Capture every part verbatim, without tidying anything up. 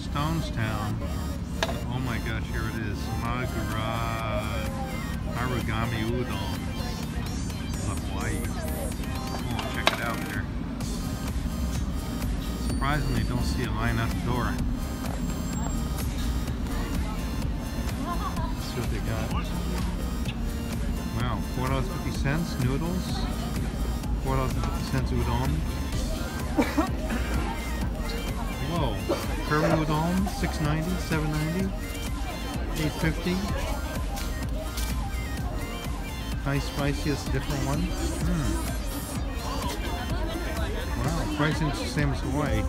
Stonestown. Oh my gosh, here it is. Magara, Marugame Udon. Hawaii. Oh, check it out here. Surprisingly, don't see a line at the door. Let's see what they got. Wow, four dollars and fifty cents noodles. four dollars and fifty cents udon. Whoa, curry udon, six ninety, seven ninety, eight fifty. Nice spicy, it's a different one. Mm. Wow, pricing's the same as Hawaii.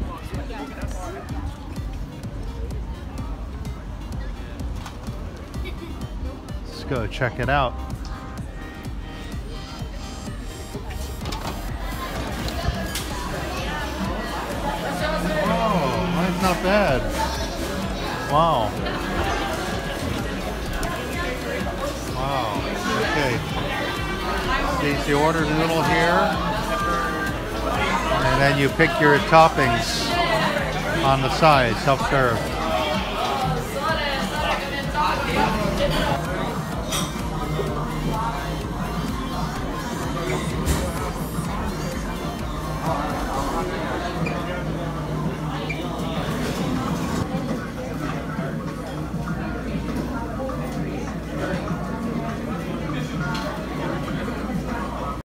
Let's go check it out. Not bad. Wow. Wow. Okay. See, so you order a noodle here, and then you pick your toppings on the side, self-serve.